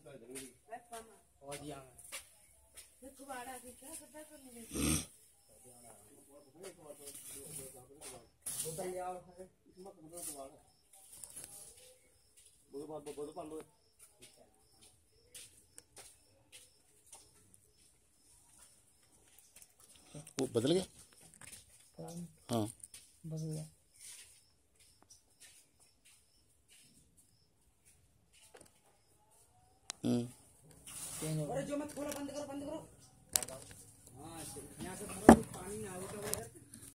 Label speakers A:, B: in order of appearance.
A: वो बदल गया। हाँ
B: बदल गया।
C: अरे जो मत खोलो, बंद करो। हाँ यहाँ से पानी ना